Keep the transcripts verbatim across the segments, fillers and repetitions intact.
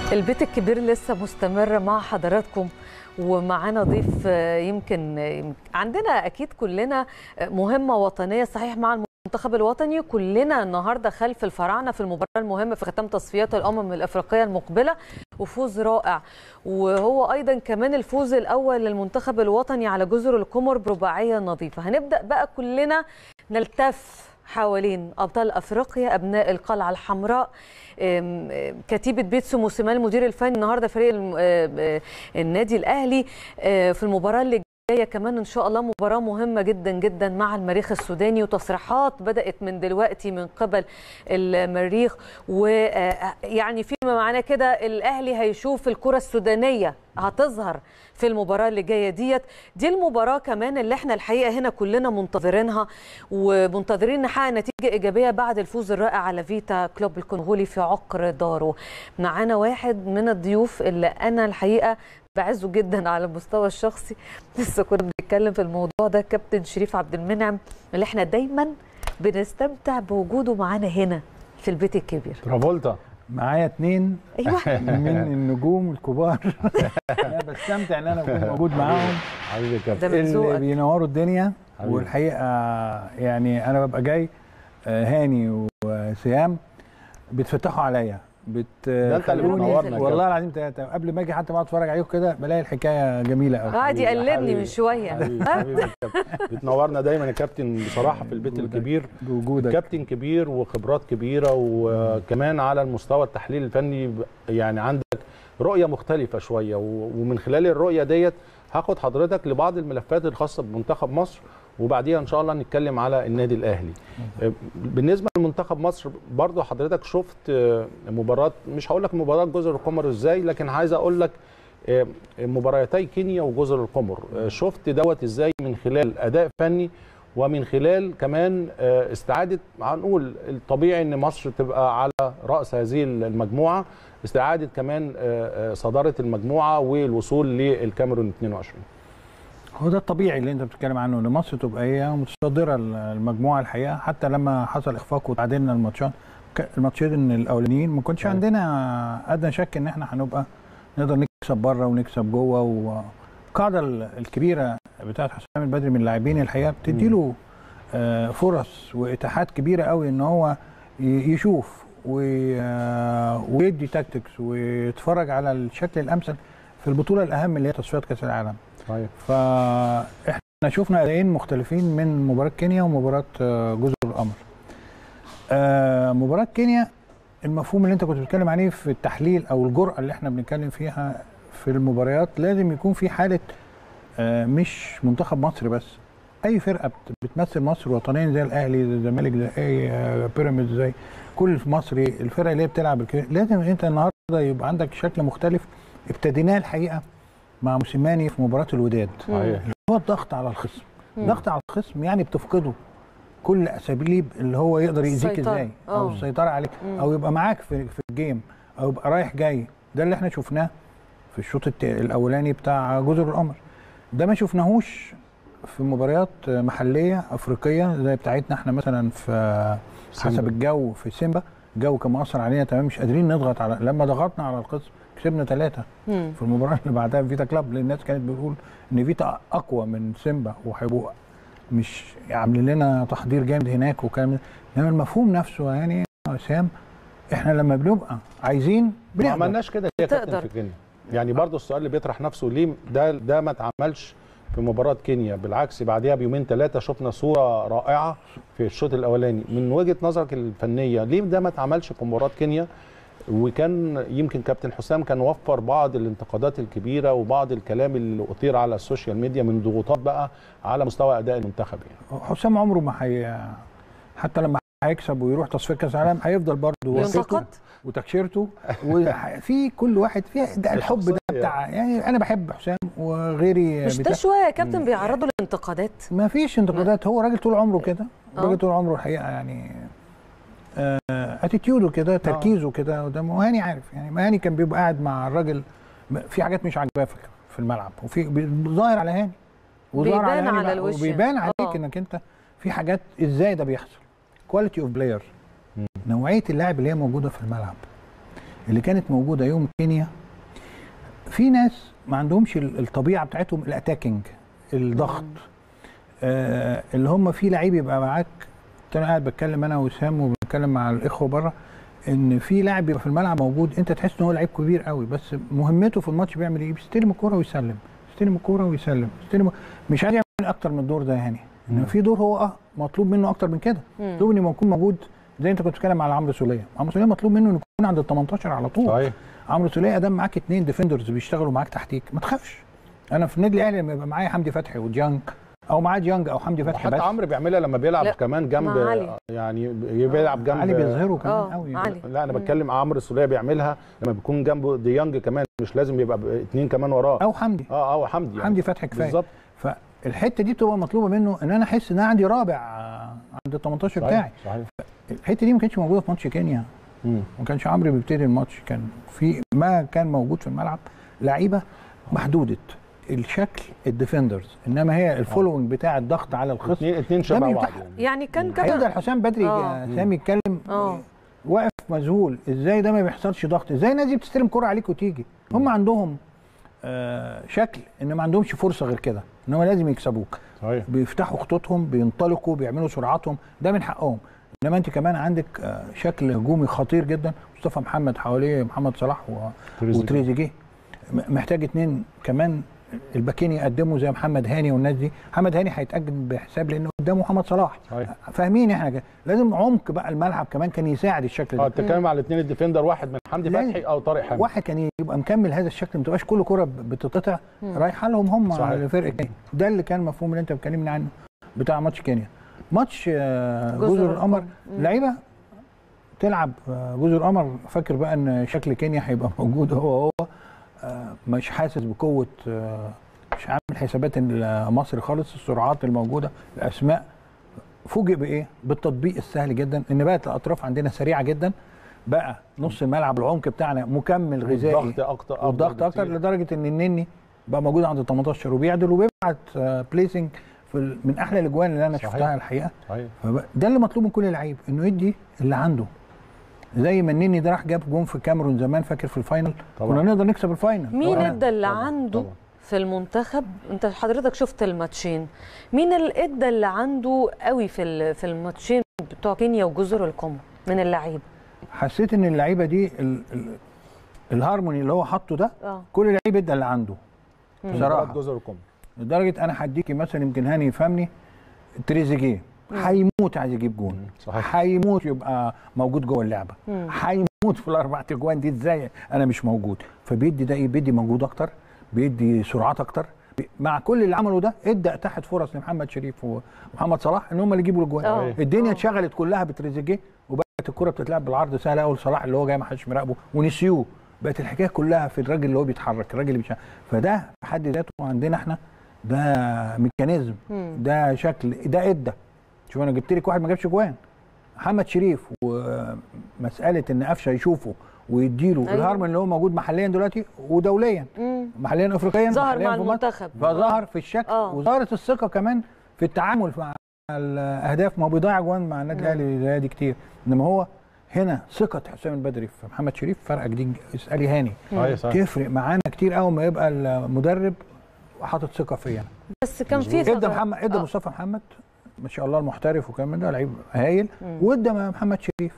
البيت الكبير لسه مستمر مع حضراتكم، ومعانا ضيف يمكن عندنا اكيد كلنا مهمه وطنيه صحيح مع المنتخب الوطني. كلنا النهارده خلف الفراعنه في المباراه المهمه في ختام تصفيات الامم الافريقيه المقبله، وفوز رائع، وهو ايضا كمان الفوز الاول للمنتخب الوطني على جزر القمر برباعيه نظيفه. هنبدا بقى كلنا نلتف حوالين ابطال افريقيا ابناء القلعه الحمراء. كتيبه بيتسو موسيماني المدير الفني النهارده فريق النادي الاهلي في المباراه اللي جايه كمان ان شاء الله مباراه مهمه جدا جدا مع المريخ السوداني، وتصريحات بدات من دلوقتي من قبل المريخ، ويعني فيما معناه كده الاهلي هيشوف الكره السودانيه هتظهر في المباراه اللي جايه ديت. دي المباراه كمان اللي احنا الحقيقه هنا كلنا منتظرينها ومنتظرين نحقق نتيجه ايجابيه بعد الفوز الرائع على فيتا كلوب الكونغولي في عقر داره. معانا واحد من الضيوف اللي انا الحقيقه بعزه جدا على المستوى الشخصي، لسه كنا بنتكلم في الموضوع ده، كابتن شريف عبد المنعم اللي احنا دايما بنستمتع بوجوده معانا هنا في البيت الكبير. ترافولتا معايا اتنين ايوه من النجوم الكبار. انا بستمتع ان انا اكون موجود معاهم حبيبي يا كابتن اللي بينوروا الدنيا. حبيبي. والحقيقه يعني انا ببقى جاي هاني وسيام بتفتحوا عليا، بتخلوني والله العظيم ثلاثه قبل ما اجي حتى ما اتفرج عليكم كده بلاقي الحكايه جميله قوي. قاعد يقلدني من شويه. حبيبي بتنورنا دايما يا كابتن بصراحه في البيت الكبير، بوجودك كابتن كبير وخبرات كبيره، وكمان على المستوى التحليل الفني يعني عندك رؤيه مختلفه شويه، ومن خلال الرؤيه ديت هاخد حضرتك لبعض الملفات الخاصه بمنتخب مصر، وبعديها ان شاء الله نتكلم على النادي الاهلي. بالنسبه لمنتخب مصر برضو حضرتك شفت مباراه، مش هقول لك مباراه جزر القمر ازاي، لكن عايز اقول لك مباراتي كينيا وجزر القمر، شفت دوت ازاي من خلال اداء فني ومن خلال كمان استعاده، هنقول الطبيعي ان مصر تبقى على راس هذه المجموعه، استعاده كمان صداره المجموعه والوصول للكاميرون اثنين وعشرين. هو ده الطبيعي اللي انت بتتكلم عنه، ان مصر تبقى هي متصدره المجموعه الحقيقه. حتى لما حصل اخفاق وتعادلنا الماتشات الماتشين الاولانيين ما كنتش عندنا ادنى شك ان احنا هنبقى نقدر نكسب بره ونكسب جوه. والقاعده الكبيره بتاعت حسام البدري من اللاعبين الحقيقه بتدي له فرص واتاحات كبيره قوي ان هو يشوف ويدي تاكتكس ويتفرج على الشكل الامثل في البطوله الاهم اللي هي تصفيات كاس العالم. صحيح. فاحنا شفنا اداءين مختلفين من مباراه كينيا ومباراه جزر القمر. مباراه كينيا المفهوم اللي انت كنت بتتكلم عليه في التحليل او الجرأه اللي احنا بنتكلم فيها في المباريات، لازم يكون في حاله مش منتخب مصر بس، اي فرقه بتمثل مصر وطنيا زي الاهلي زي الزمالك زي اي بيراميدز زي كل مصري، الفرقه اللي هي بتلعب لازم انت النهارده يبقى عندك شكل مختلف. ابتديناه الحقيقه مع موسيماني في مباراه الوداد، اللي هو الضغط على الخصم. الضغط على الخصم يعني بتفقده كل اساليب اللي هو يقدر يأذيك ازاي، او السيطره عليك، او يبقى معاك في في الجيم، او يبقى رايح جاي. ده اللي احنا شفناه في الشوط الاولاني بتاع جزر القمر، ده ما شفناهوش في مباريات محليه افريقيه زي بتاعتنا احنا مثلا في حسب الجو في سيمبا. الجو كان مأثر علينا تمام، مش قادرين نضغط على، لما ضغطنا على الخصم كسبنا ثلاثة. في المباراة اللي بعدها فيتا كلاب، لان الناس كانت بتقول ان فيتا اقوى من سيمبا وهيبقوا مش عاملين لنا تحضير جامد هناك وكلام ده. انما المفهوم نفسه يعني يا وسام، احنا لما بنبقى عايزين ما عملناش كده يا كابتن في كينيا. يعني برضه السؤال اللي بيطرح نفسه، ليه ده ده ما اتعملش في مباراة كينيا؟ بالعكس بعدها بيومين ثلاثة شفنا صورة رائعة في الشوط الأولاني. من وجهة نظرك الفنية ليه ده ما اتعملش في مباراة كينيا؟ وكان يمكن كابتن حسام كان وفر بعض الانتقادات الكبيرة وبعض الكلام اللي أثير على السوشيال ميديا من ضغوطات بقى على مستوى أداء المنتخب. يعني حسام عمره ما حي... حتى لما هيكسب ويروح تصفية كأس العالم هيفضل برضه ينتقد وتكشيرته، وفي كل واحد فيها ده الحب ده بتاع. يعني انا بحب حسام وغيري مش ده شويه يا كابتن بيعرضوا للانتقادات؟ ما فيش انتقادات، هو راجل طول عمره كده، راجل طول عمره الحقيقه يعني اتيتيوده كده، تركيزه كده قدامه. وهاني عارف يعني، هاني كان بيبقى قاعد مع الراجل في حاجات مش عاجباه في الملعب، وفي ظاهر على هاني وظاهر على هاني على الوش، وبيبان عليك أوه. انك انت في حاجات ازاي ده بيحصل. كواليتي اوف بلاير، نوعيه اللاعب اللي هي موجوده في الملعب. اللي كانت موجوده يوم كينيا، في ناس ما عندهمش الطبيعه بتاعتهم الاتاكينج، الضغط، آه اللي هم في لعيب يبقى معاك. انا قاعد بتكلم انا وسام وبنتكلم مع الاخوه بره ان في لاعب يبقى في الملعب موجود انت تحس ان هو لعيب كبير قوي، بس مهمته في الماتش بيعمل ايه؟ بيستلم الكوره ويسلم، يستلم الكوره ويسلم، يستلم، مش عايز يعمل اكتر من الدور ده يعني. انما في دور هو اه مطلوب منه اكتر من كده، مطلوب انه يكون موجود زي انت كنت بتتكلم على عمرو سوليه. عمرو سوليه مطلوب منه انه يكون عند ال تمنتاشر على طول. صحيح. عمرو سوليه ادام معاك اثنين ديفندرز بيشتغلوا معاك تحتيك ما تخافش. انا في النادي الاهلي لما يبقى معايا حمدي فتحي وديانج او معاه ديانج او حمدي فتحي بس. حتى عمرو بيعملها لما بيلعب كمان جنب، يعني بيلعب جنب علي بيظهره كمان قوي يعني. لا انا بتكلم عمرو السوليه بيعملها لما بيكون جنبه ديانج كمان، مش لازم يبقى اثنين كمان وراه او حمدي اه او حمدي يعني. حمدي فتحي كفايه بالظبط. فالحته دي بتبقى مطلوبه منه ان انا احس ان انا عندي رابع عند ال تمنتاشر بتاعي. صحيح. الحته دي ما كانتش موجوده في ماتش كينيا. مم. ما كانش عمرو بيبتدي الماتش، كان في ما كان موجود في الملعب لعيبه محدوده الشكل الديفندرز، انما هي الفولوينج بتاع الضغط على الخصم اثنين اثنين شبه بعض يعني. يعني كان كده هيفضل حسام بدري سامي يتكلم واقف مذهول ازاي ده ما بيحصلش ضغط، ازاي الناس دي بتستلم كرة عليك وتيجي. هم عندهم آه شكل ان ما عندهمش فرصه غير كده، انما لازم يكسبوك. صحيح. بيفتحوا خطوطهم، بينطلقوا، بيعملوا سرعاتهم، ده من حقهم. انما انت كمان عندك آه شكل هجومي خطير جدا، مصطفى محمد حواليه محمد صلاح وتريزيجيه، محتاج اثنين كمان الباكين يقدموا زي محمد هاني والناس دي. محمد هاني هيتقدم بحساب لانه قدامه محمد صلاح. صحيح. فاهمين احنا كده لازم عمق بقى الملعب كمان كان يساعد الشكل ده. اه بتتكلم على الاثنين الديفندر، واحد من حمدي فتحي او طارق حامد، واحد كان يبقى مكمل هذا الشكل، ما تبقاش كل كره بتتقطع رايحه لهم هم لفرق كينيا. ده اللي كان مفهوم اللي انت بتكلمني عنه بتاع ماتش كينيا. ماتش جزر القمر لعيبه تلعب جزر القمر فاكر بقى ان شكل كينيا هيبقى موجود هو هو مش حاسس بقوه، مش عامل حسابات مصر خالص. السرعات الموجوده، الاسماء، فوجئ بايه؟ بالتطبيق السهل جدا، ان بقت الاطراف عندنا سريعه جدا، بقى نص الملعب العمق بتاعنا مكمل غذائي، والضغط اكتر والضغط اكتر لدرجه ان النني بقى موجود عند تمنتاشر وبيعدل وبيبعت بليسنج في من احلى الاجوان اللي انا شفتها الحقيقه. صحيح. ده اللي مطلوب من كل لعيب، انه يدي اللي عنده. زي ما النني ده راح جاب جون في الكاميرون زمان، فاكر في الفاينل كنا نقدر نكسب الفاينل. مين ادى اللي طبعًا. عنده طبعًا. في المنتخب، انت حضرتك شفت الماتشين، مين اللي ادى اللي عنده قوي في في الماتشين بتوع كينيا وجزر القمر من اللعيبه؟ حسيت ان اللعيبه دي ال ال الهارموني اللي هو حاطه ده آه. كل لعيب ادى اللي عنده بصراحه. جزر القمر لدرجه انا هديكي مثلا، يمكن هاني يفهمني، تريزيجيه هيموت عايز يجيب جون، هيموت يبقى موجود جوه اللعبه، هيموت في الاربع تجوان دي ازاي انا مش موجود. فبيدي ده ايه؟ بيدي موجود اكتر، بيدي سرعات اكتر. مع كل اللي عمله ده ادى اتاحت فرص لمحمد شريف ومحمد صلاح ان هم اللي يجيبوا الاجوان. الدنيا اتشغلت كلها بتريزيجيه، وبقت الكره بتتلعب بالعرض سهله قوي لصلاح اللي هو جاي ما حدش مراقبه، ونسيوه. بقت الحكايه كلها في الراجل اللي هو بيتحرك، الراجل اللي بيشارك. فده في حد ذاته عندنا احنا ده ميكانيزم، ده شكل، ده ادى. شوف انا جبت لك واحد ما جابش جوان، محمد شريف، ومساله ان قفشه يشوفه ويديله أيوة. الهرم اللي هو موجود محليا دلوقتي ودوليا، مم. محليا افريقيا ظهر مع المنتخب، فظهر في الشكل آه. وظهرت الثقه كمان في التعامل مع الاهداف. ما هو بيضيع جوان مع النادي الاهلي زي دي كتير، انما هو هنا ثقه حسام البدري في محمد شريف فرق جديد. اسالي هاني تفرق معانا كتير قوي ما يبقى المدرب حاطط ثقه فيا. بس كان في ادى محمد ادى آه. مصطفى محمد ما شاء الله المحترف وكمان من ده لعيب هايل، وادى محمد شريف.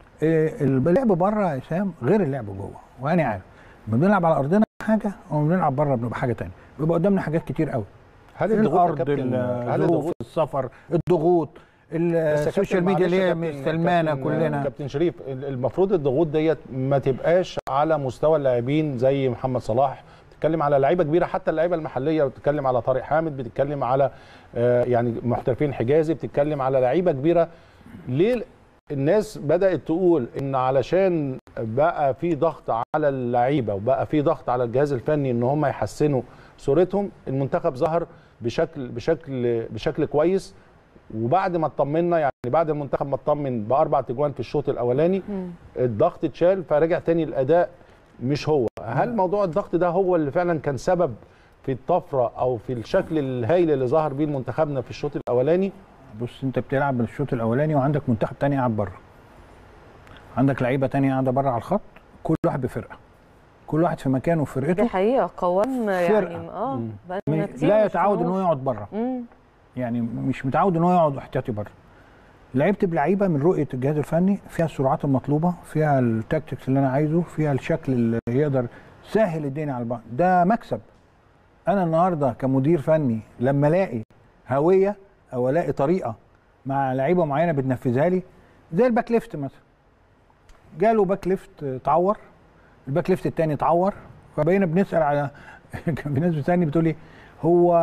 اللعب بره يا سام غير اللعب جوه، وانا عارف لما بنلعب على ارضنا حاجه وما بنلعب بره بنبقى حاجه ثانيه، بيبقى قدامنا حاجات كتير قوي. هل الضغوط الظروف، السفر، الضغوط، السوشيال ميديا اللي هي مستلمانا كلنا. كابتن شريف المفروض الضغوط ديت ما تبقاش على مستوى اللاعبين زي محمد صلاح، بتتكلم على لعيبه كبيره، حتى اللعيبه المحليه، بتتكلم على طارق حامد، بتتكلم على يعني محترفين حجازي، بتتكلم على لعيبه كبيره. ليه الناس بدأت تقول ان علشان بقى في ضغط على اللعيبه وبقى في ضغط على الجهاز الفني ان هم يحسنوا صورتهم، المنتخب ظهر بشكل بشكل بشكل كويس، وبعد ما اطمنا يعني بعد المنتخب ما اطمن باربع تجوان في الشوط الاولاني الضغط اتشال فرجع تاني الاداء مش هو. هل موضوع الضغط ده هو اللي فعلا كان سبب في الطفره او في الشكل الهائل اللي ظهر بيه منتخبنا في الشوط الاولاني؟ بص انت بتلعب بالشوط الاولاني وعندك منتخب تاني قاعد بره، عندك لعيبه تانية قاعده بره على الخط، كل واحد بفرقه، كل واحد في مكانه وفي فرقته. دي حقيقه قوام يعني اه لا يتعود ان هو يقعد بره، يعني مش متعود ان هو يقعد احتياطي بره. لعبت بلعيبه من رؤيه الجهاز الفني فيها السرعات المطلوبه، فيها التكتكس اللي انا عايزه، فيها الشكل اللي يقدر سهل الدنيا على البعض. ده مكسب. انا النهارده كمدير فني لما الاقي هويه او الاقي طريقه مع لعيبه معينه بتنفذها لي، زي الباك ليفت مثلا، جاله باك ليفت اتعور، الباك ليفت الثاني اتعور، فبقينا بنسال على كان في ناس بتسالني بتقول لي هو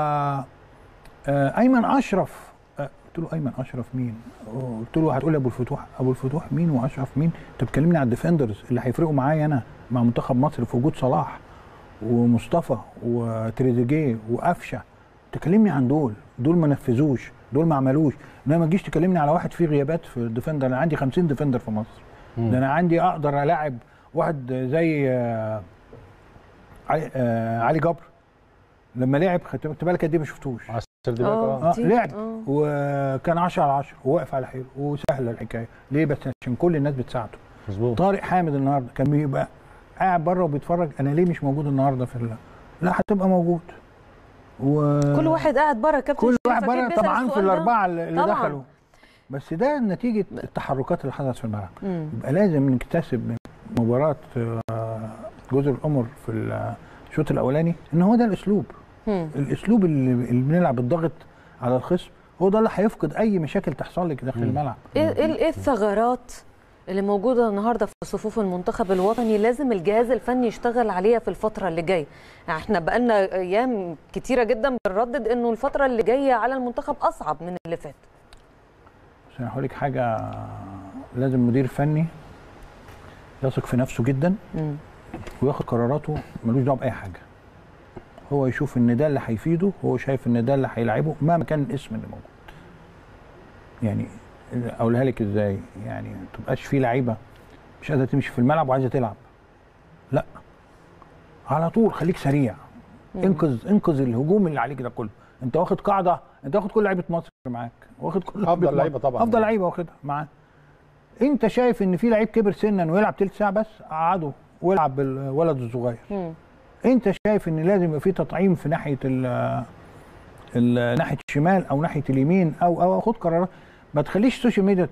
ايمن اشرف، قلت له ايمن اشرف مين؟ قلت له هتقول لي ابو الفتوح. ابو الفتوح مين واشرف مين؟ انت بتكلمني على الديفندرز اللي هيفرقوا معايا انا مع منتخب مصر في وجود صلاح ومصطفى وتريزيجيه وقفشه. تكلمني عن دول، دول ما نفذوش، دول ما عملوش. انما ما تجيش تكلمني على واحد فيه غيابات في الديفندر. انا عندي خمسين ديفندر في مصر. ده انا عندي اقدر الاعب واحد زي آه علي, آه علي جبر، لما لعب خدت بالك قد ايه ما شفتوش. اه آه لعب أوه. وكان عشرة على عشرة وواقف على حيله وسهله الحكايه. ليه؟ بس عشان كل الناس بتساعده. مظبوط. طارق حامد النهارده كان بيبقى قاعد بره وبيتفرج، انا ليه مش موجود النهارده في الله؟ لا هتبقى موجود. و... كل واحد قاعد بره كابتن، كل واحد بره طبعا في الاربعه اللي طبعًا. دخلوا، بس ده نتيجه التحركات اللي حصلت في الملعب. يبقى لازم نكتسب مباراه جزر القمر في الشوط الاولاني ان هو ده الاسلوب. مم. الاسلوب اللي, اللي بنلعب الضغط على الخصم هو ده اللي هيفقد اي مشاكل تحصل لك داخل الملعب. ايه ايه الثغرات اللي موجوده النهارده في صفوف المنتخب الوطني لازم الجهاز الفني يشتغل عليها في الفتره اللي جايه؟ يعني احنا بقالنا ايام كتيره جدا بنردد انه الفتره اللي جايه على المنتخب اصعب من اللي فات. بس انا هقول لك حاجه، لازم مدير فني يثق في نفسه جدا مم. وياخد قراراته ملوش دعوه باي حاجه. هو يشوف ان ده اللي هيفيده، هو شايف ان ده اللي هيلعبه مهما كان الاسم اللي موجود. يعني اقولها لك ازاي؟ يعني ما تبقاش في لعيبه مش قادره تمشي في الملعب وعايزه تلعب. لا، على طول خليك سريع. مم. انقذ انقذ الهجوم اللي عليك ده كله. انت واخد قاعده، انت واخد كل لعيبه مصر معاك، واخد كل افضل لعيبه طبعا، افضل لعيبه واخدها معاك. انت شايف ان في لعيب كبر سنا ويلعب تلت ساعه بس، قعده ويلعب بالولد الصغير. مم. انت شايف ان لازم يبقى في تطعيم في ناحيه ال ناحيه الشمال او ناحيه اليمين، او او خد قرارات. ما تخليش السوشيال ميديا.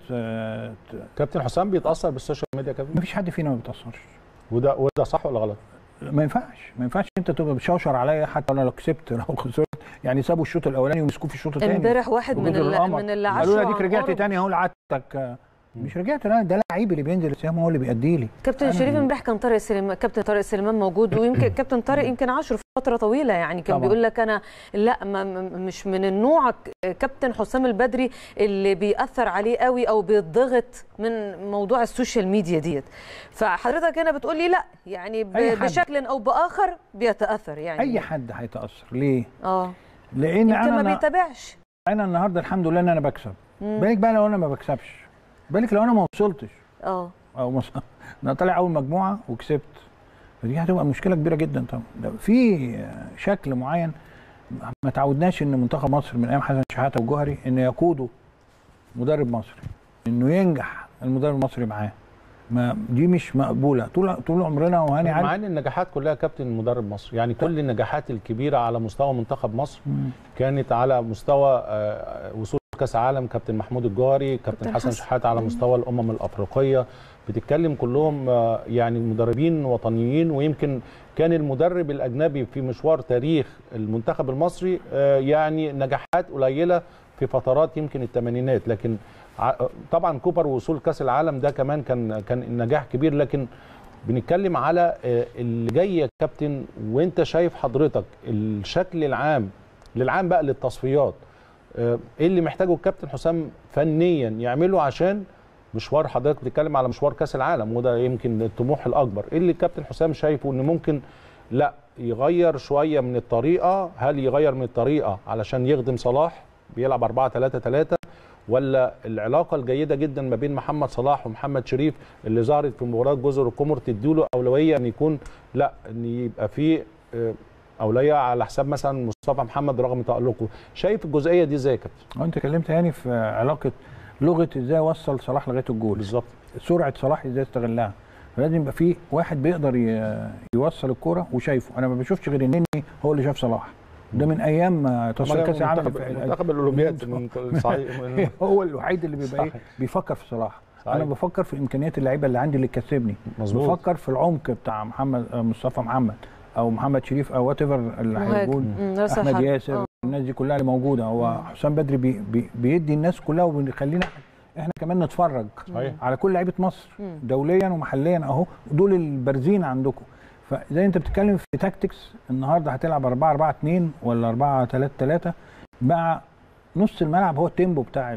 كابتن حسام بيتاثر بالسوشيال ميديا كابتن؟ ما فيش حد فينا ما بيتاثرش. وده وده صح ولا غلط؟ ما ينفعش ما ينفعش انت تبقى بتشوشر عليا حتى انا لو كسبت لو خسرت. يعني سابوا الشوط الاولاني ومسكوه في الشوط الثاني. امبارح واحد من من اللي عاشوا قالوا لي اديك رجعت تاني اهو لعادتك. مش رجعت انا، ده لعيب اللي بينزل السهام هو اللي بيأدي لي. كابتن شريف امبارح كان طارق سليمان، كابتن طارق سليمان موجود، ويمكن كابتن طارق يمكن عاشره فتره طويله، يعني كان بيقول لك انا لا ما مش من النوع كابتن حسام البدري اللي بيأثر عليه قوي او بيتضغط من موضوع السوشيال ميديا ديت. فحضرتك هنا بتقول لي لا، يعني بشكل او باخر بيتأثر. يعني اي حد هيتأثر. ليه؟ اه لان انا ما بيتابعش. انا النهارده الحمد لله ان انا بكسب. بالك بقى لو انا ما بكسبش، بالك لو انا ما وصلتش اه او مص... انا طالع اول مجموعه وكسبت، فدي هتبقى مشكله كبيره جدا طبعا. في شكل معين ما تعودناش ان منتخب مصر من ايام حسن شحاته والجوهري ان يقوده مدرب مصري، انه ينجح المدرب المصري معاه. ما دي مش مقبوله طول طول عمرنا. وهاني علي مع ان النجاحات كلها كابتن مدرب مصر، يعني كل النجاحات الكبيره على مستوى منتخب مصر مم. كانت على مستوى وصول كاس عالم كابتن محمود الجوهري، كابتن حسن شحاته على مستوى الامم الافريقيه. بتتكلم كلهم يعني مدربين وطنيين. ويمكن كان المدرب الاجنبي في مشوار تاريخ المنتخب المصري يعني نجاحات قليله في فترات يمكن الثمانينات، لكن طبعا كوبر ووصول كاس العالم ده كمان كان كان نجاح كبير. لكن بنتكلم على اللي جاي يا كابتن، وانت شايف حضرتك الشكل العام للعام بقى للتصفيات، ايه اللي محتاجه الكابتن حسام فنيا يعمله عشان مشوار حضرتك بتتكلم على مشوار كاس العالم وده يمكن الطموح الاكبر؟ ايه اللي الكابتن حسام شايفه ان ممكن لا يغير شويه من الطريقه؟ هل يغير من الطريقه علشان يخدم صلاح بيلعب أربعة ثلاثة ثلاثة، ولا العلاقه الجيده جدا ما بين محمد صلاح ومحمد شريف اللي ظهرت في مباراه جزر القمر تديله اولويه ان يكون لا ان يبقى في اولويه على حساب مثلا مصطفى محمد رغم تألقه؟ شايف الجزئيه دي ازاي يا كابتن؟ انت كلمت يعني في علاقه لغه ازاي وصل صلاح لغايه الجول. بالظبط. سرعه صلاح ازاي استغلها. فلازم يبقى في واحد بيقدر يوصل الكوره وشايفه. انا ما بشوفش غير النني هو اللي شاف صلاح، ده من ايام تصفيات كاس العالم منتخب الاولمبياد من صحيح هو الوحيد اللي بيبقى ايه بيفكر في صلاح. صحيح. انا بفكر في امكانيات اللعيبه اللي عندي اللي تكسبني، بفكر في العمق بتاع محمد مصطفى محمد او محمد شريف او وات ايفر اللي هيكون احمد ياسر أوه. الناس دي كلها اللي موجوده. هو حسام بدري بي بي بيدي الناس كلها وبيخلينا احنا كمان نتفرج صحيح. على كل لعيبه مصر دوليا ومحليا اهو، دول البارزين عندكم. فزي انت بتتكلم في تاكتكس، النهارده هتلعب أربعة أربعة اتنين ولا أربعة ثلاثة ثلاثة مع نص الملعب هو التيمبو بتاع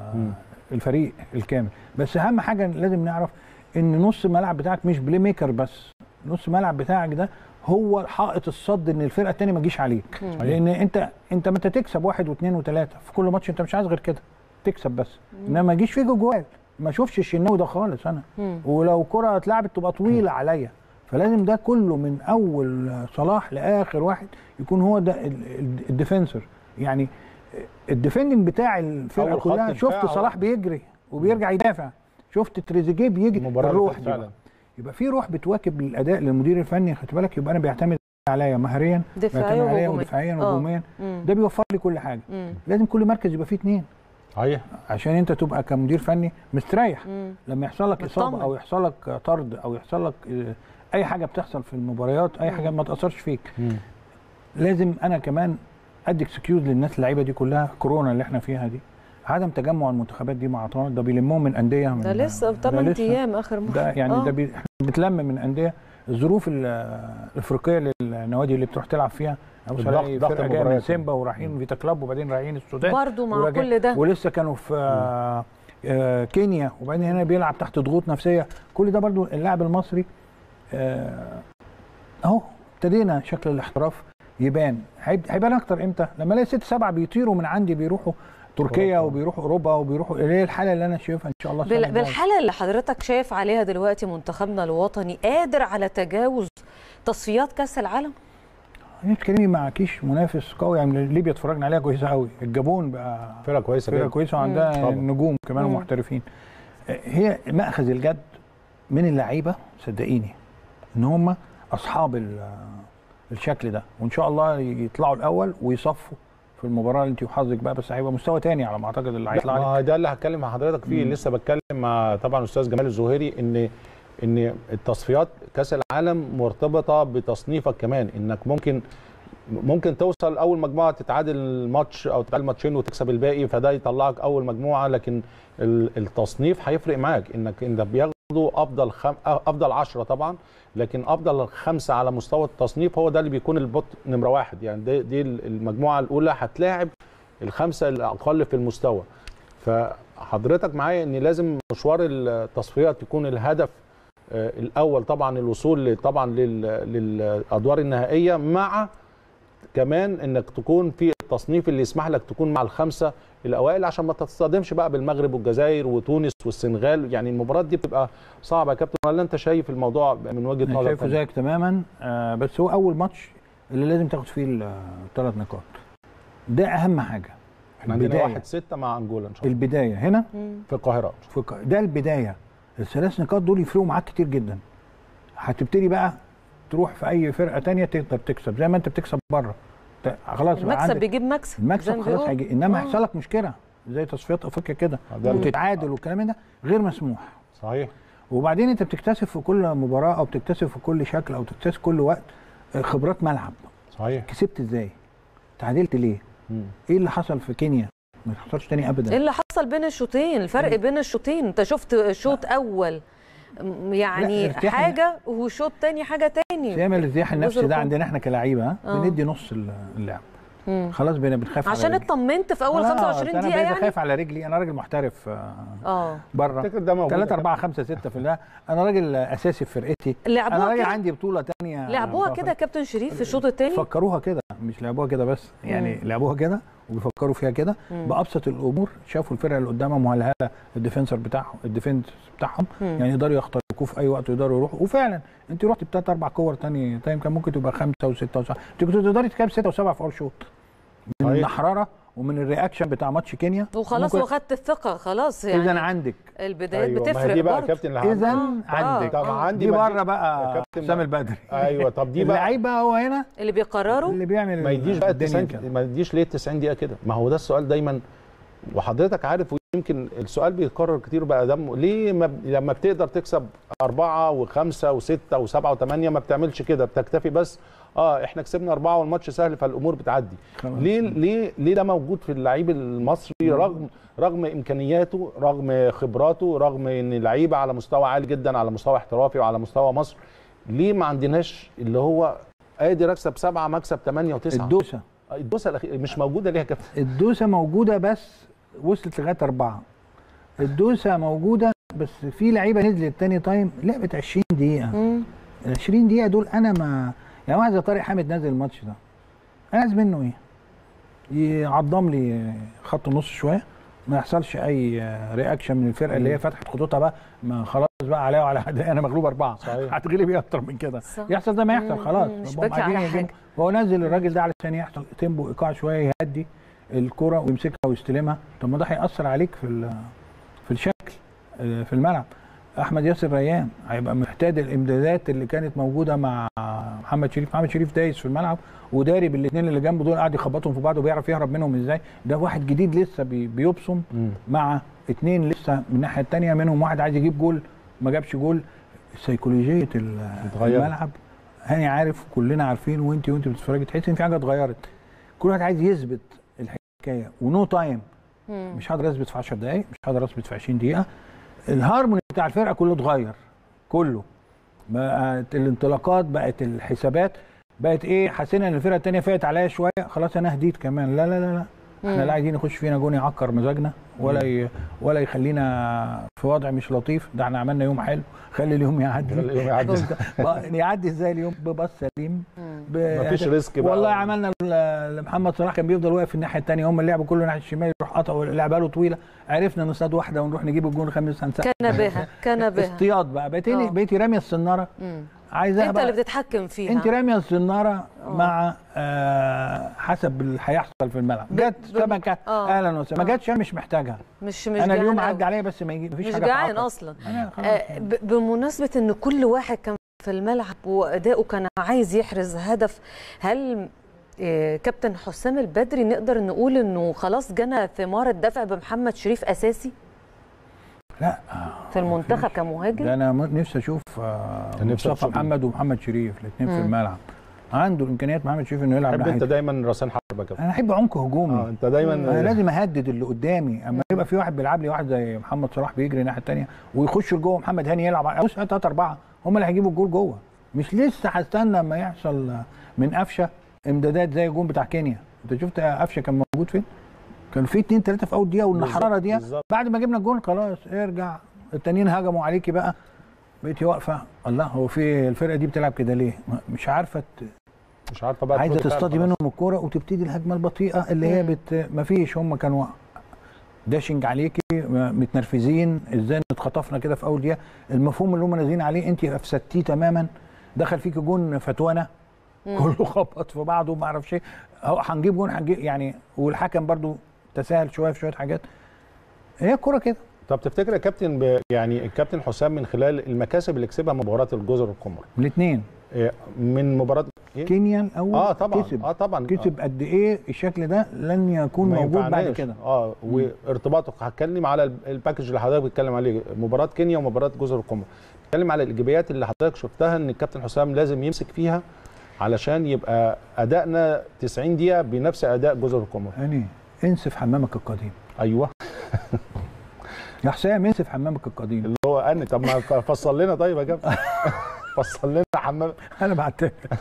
الفريق الكامل. بس اهم حاجه لازم نعرف ان نص الملعب بتاعك مش بلاي ميكر بس، نص الملعب بتاعك ده هو حائط الصد ان الفرقه الثانيه ما تجيش عليك. مم. لان انت انت متى تكسب واحد واثنين وثلاثه في كل ماتش، انت مش عايز غير كده تكسب بس، انما ما يجيش فيك جوال. ما اشوفش الشناوي ده خالص انا. مم. ولو كره اتلعبت تبقى طويله عليا، فلازم ده كله من اول صلاح لاخر واحد يكون هو ده الديفنسور. يعني الديفندنج بتاع الفرقه كلها. شفت صلاح بيجري وبيرجع يدافع، شفت تريزيجيه بيجري، الروح دي يبقى في روح بتواكب الاداء للمدير الفني. خدت بالك؟ يبقى انا بيعتمد عليا مهريا دفاعيا ودفاعيا وهجوميا، ده بيوفر لي كل حاجه. مم. لازم كل مركز يبقى فيه اثنين صحيح عشان انت تبقى كمدير فني مستريح. مم. لما يحصل لك اصابه او يحصل لك طرد او يحصل لك اي حاجه بتحصل في المباريات، اي حاجه ما تاثرش فيك. مم. لازم انا كمان ادي اكسكيوز للناس اللعيبه دي كلها. كورونا اللي احنا فيها دي، عدم تجمع المنتخبات دي مع طوال ده بيلموهم من انديه، من ده لسه ثمان ايام اخر مره ده يعني. آه. ده بي... بتلم من انديه. الظروف الافريقيه للنوادي اللي بتروح تلعب فيها، او سلاقي فرقه جايه من سيمبا ورايحين فيتا كلاب وبعدين رايحين السودان برضه مع كل ده، ولسه كانوا في آه آه كينيا وبعدين هنا بيلعب تحت ضغوط نفسيه. كل ده برضه اللاعب المصري آه اهو ابتدينا شكل الاحتراف يبان. هيبان اكتر امتى؟ لما الاقي ست سبعه بيطيروا من عندي بيروحوا تركيا وبيروحوا اوروبا وبيروحوا اللي هي الحاله اللي انا شايفها ان شاء الله. بال... بالحاله اللي حضرتك شايف عليها دلوقتي منتخبنا الوطني قادر على تجاوز تصفيات كاس العالم؟ انت بتتكلمي معكيش منافس قوي. يعني ليبيا اتفرجنا عليها كويسه قوي، الجابون بقى فرقه كويسه فرقه كويسه وعندها نجوم كمان ومحترفين. هي مأخذ الجد من اللعيبه صدقيني ان هم اصحاب الشكل ده، وان شاء الله يطلعوا الاول ويصفوا في المباراه اللي انت وحظك بقى. بس هيبقى مستوى تاني على ما اعتقد اللي هيطلع عليك. ده اللي هتكلم مع حضرتك فيه. مم. لسه بتكلم مع طبعا الاستاذ جمال الزهيري ان ان التصفيات كاس العالم مرتبطه بتصنيفك كمان، انك ممكن ممكن توصل اول مجموعه تتعادل ماتش او تتعادل ماتشين وتكسب الباقي، فده يطلعك اول مجموعه. لكن التصنيف هيفرق معاك، انك انت بياخدوا افضل خم... افضل عشرة طبعا، لكن افضل خمسه على مستوى التصنيف هو ده اللي بيكون البوت نمره واحد. يعني دي, دي المجموعه الاولى هتلاعب الخمسه الاقل في المستوى. فحضرتك معايا ان لازم مشوار التصفيات يكون الهدف الاول طبعا الوصول طبعا للادوار النهائيه، مع كمان انك تكون في التصنيف اللي يسمح لك تكون مع الخمسه الاوائل عشان ما تتصادمش بقى بالمغرب والجزائر وتونس والسنغال. يعني المباريات دي بتبقى صعبه يا كابتن، ولا انت شايف الموضوع من وجهه نظرك؟ شايفه زيك تماما. آه بس هو اول ماتش اللي لازم تاخد فيه الثلاث نقاط، ده اهم حاجه. احنا عندنا واحد ستة مع انجولا ان شاء الله. البدايه هنا في القاهره، في القاهرة. ده البدايه. الثلاث نقاط دول يفرقوا معاك كتير جدا. هتبتدي بقى تروح في اي فرقه ثانيه تقدر تكسب زي ما انت بتكسب بره. خلاص المكسب بيجيب مكسب، المكسب خلاص هيجي. انما هيحصل لك مشكله زي تصفيات افريقيا كده وتتعادل والكلام ده غير مسموح. صحيح. وبعدين انت بتكتسب في كل مباراه او بتكتسب في كل شكل او بتكتسب كل وقت خبرات ملعب. صحيح. كسبت ازاي؟ تعادلت ليه؟ مم. ايه اللي حصل في كينيا؟ ما حصلش تاني ابدا. ايه اللي حصل بين الشوطين؟ الفرق مم. بين الشوطين، انت شفت شوط اول يعني حاجه وشوط تاني حاجه تاني. سيما الارتياح النفسي ده عندنا احنا كلاعيبه بندي نص اللعب. مم. خلاص بقينا بنخاف عشان اطمنت في اول خمسة وعشرين دقيقه. انا خايف على رجلي، انا راجل محترف اه بره ثلاثة أربعة خمسة ستة في الله. انا راجل اساسي في فرقتي. انا راجل عندي بطوله ثانيه. لعبوها كده كابتن شريف في الشوط الثاني؟ فكروها كده، مش لعبوها كده بس يعني. مم. لعبوها كده وبيفكروا فيها كده بابسط الامور. شافوا الفرقه اللي قدامهم مهلهله الديفنسر بتاعهم الديفنس بتاعهم مم. يعني يقدروا يخترقوه في اي وقت ويقدروا يروحوا. وفعلا انت رحت بثلاث اربع كور ثاني تايم كان ممكن تبقى خمسه وسته وسبعه. انت كنت تقدري تكسب سته وسبعه في اول شوط من النحرره ومن الرياكشن بتاع ماتش كينيا، وخلاص واخدت الثقه خلاص. يعني اذا عندك البدايات أيوة، بتفرق دي بقى برضه. كابتن اذا آه. عندك طب عندي دي بره بقى حسام البدري. ايوه طب دي بقى اللعيب بقى هو هنا اللي بيقرروا اللي بيعمل ما يديش بقى الدنيا تسعين كده. ما يديش ليه تسعين دقيقه كده؟ ما هو ده السؤال دايما، وحضرتك عارف، ويمكن السؤال بيتكرر كتير بقى دم ليه ما ب... لما بتقدر تكسب أربعة وخمسة وستة وسبعة وثمانية ما بتعملش كده، بتكتفي بس اه احنا كسبنا أربعة والماتش سهل فالامور بتعدي. ليه ليه ليه ده موجود في اللعيب المصري رغم رغم امكانياته، رغم خبراته، رغم ان اللعيبه على مستوى عالي جدا، على مستوى احترافي وعلى مستوى مصر، ليه ما عندناش اللي هو قادر اكسب سبعه مكسب ثمانيه وتسعه؟ الدوسه الدوسه الأخيرة مش موجوده ليه يا كابتن؟ الدوسه موجوده بس وصلت لغايه اربعه. الدوسه موجوده بس في لعيبه نزلت تاني تايم لعبت عشرين دقيقه. ال عشرين دقيقه دول انا ما يعني واحد زي طارق حامد نازل الماتش ده انا عايز منه ايه؟ يعضم لي خط النص شويه، ما يحصلش اي رياكشن من الفرقه اللي هي فتحت خطوطها بقى، ما خلاص بقى عليا وعلى حد انا مغلوب اربعه، هتغلب ايه اكتر من كده؟ يحصل ده ما يحصل خلاص. مش باكي على حاجه. هو نازل الراجل ده علشان يحصل تيمبو ايقاع شويه، يهدي الكره ويمسكها ويستلمها. طب ما ده هيأثر عليك في في الشكل في الملعب. احمد ياسر ريان هيبقى محتاج الامدادات اللي كانت موجوده مع محمد شريف. محمد شريف دايس في الملعب وداري بالاثنين اللي جنبه دول، قاعد يخبطهم في بعض وبيعرف يهرب منهم ازاي. ده واحد جديد لسه بي بيبصم مع اثنين لسه من الناحيه الثانيه، منهم واحد عايز يجيب جول ما جابش جول. سيكولوجيه الملعب هاني عارف، كلنا عارفين، وانت وانت بتتفرجي تحس ان في حاجه اتغيرت. كل واحد عايز يثبت الحكايه ونو تايم. مش هقدر اثبت في عشر دقائق، مش هقدر اثبت في عشرين دقيقه. الهارموني بتاع الفرقه كله اتغير، كله بقت الانطلاقات، بقت الحسابات، بقت ايه، حسينا ان الفرقه الثانيه فاتت عليا شويه خلاص انا هديت كمان. لا لا لا لا احنا لا عايزين يخش فينا جون يعكر مزاجنا ولا ي... ولا يخلينا في وضع مش لطيف. ده احنا عملنا يوم حلو، خلي اليوم يعدي. اليوم يعدي يعدي ازاي اليوم؟ بباص سليم ب... مفيش ريسك بقى. والله عملنا لمحمد صلاح كان بيفضل واقف في الناحيه الثانيه، هم اللعب كله ناحيه الشمال، يروح قطع لعبه له طويله، عرفنا نصطاد واحده ونروح نجيب الجون الخامس هنسقف. كان بها كان بها اصطياد بقى. بقيتي بقيتي راميه السناره، عايزاها انت اللي بتتحكم فيها، انت راميه السناره مع آه حسب اللي هيحصل في الملعب. جت سمكه اهلا وسهلا، ما جاتش مش محتاجها. مش مش انا اليوم عدى عليا بس ما يجي مفيش مش حاجه جعان اصلا. آه بمناسبه ان كل واحد كان في الملعب واداؤه كان عايز يحرز هدف، هل آه كابتن حسام البدري نقدر نقول انه خلاص جنى ثمار الدفع بمحمد شريف اساسي؟ لا في المنتخب كمهاجم. ده انا نفسي اشوف مصطفى محمد ومحمد شريف الاثنين في الملعب. عنده امكانيات محمد شريف انه يلعب ناحيه. انت دايما راسين حربه كده. انا احب عمق هجومي. اه انت دايما انا لازم اهدد اللي قدامي. اما يبقى في واحد بيلعب لي، واحد زي محمد صلاح بيجري الناحيه الثانيه ويخش لجوه، محمد هاني يلعب بص ثلاثة أربعة هم اللي هيجيبوا الجول جوه. مش لسه هستنى اما يحصل من قفشه امدادات زي الجون بتاع كينيا. انت شفت قفشه كان موجود فين؟ كان في اثنين ثلاثه في اول دقيقه، والحراره دي بعد ما جبنا الجون خلاص ارجع. التانيين هجموا عليكي بقى، بقيتي واقفه الله هو في الفرقه دي بتلعب كده ليه؟ مش عارفه مش عارفه بقى، عايزه تصطادي منهم الكوره وتبتدي الهجمه البطيئه اللي هي بت ما فيش. هم كانوا داشنج عليكي متنرفزين، ازاي اتخطفنا كده في اول دقيقه. المفهوم اللي هم نازلين عليه انت افسدتيه تماما. دخل فيكي جون فتوانه كله خبط في بعضه ما اعرفش ايه، اهو هنجيب جون هنجيب يعني. والحكم برضو تساهل شويه في شويه حاجات. هي الكوره كده. طب تفتكر يا كابتن ب... يعني الكابتن حسام من خلال المكاسب اللي كسبها مباراه الجزر والقمر الاثنين من مباراه إيه؟ كينيا الاول اه طبعا كسب. اه طبعا كسب قد ايه الشكل ده لن يكون موجود بعد كده. اه وارتباطه هتكلم على الباكج اللي حضرتك بتتكلم عليه، مباراه كينيا ومباراه جزر القمر. اتكلم على الايجابيات اللي حضرتك شفتها ان الكابتن حسام لازم يمسك فيها علشان يبقى ادائنا تسعين دقيقه بنفس اداء جزر القمر. يعني انسف حمامك القديم. ايوه يا حسام انسف حمامك القديم اللي هو انا. طب ما فصل لنا طيب يا كابتن فصل لنا حمام. انا بعت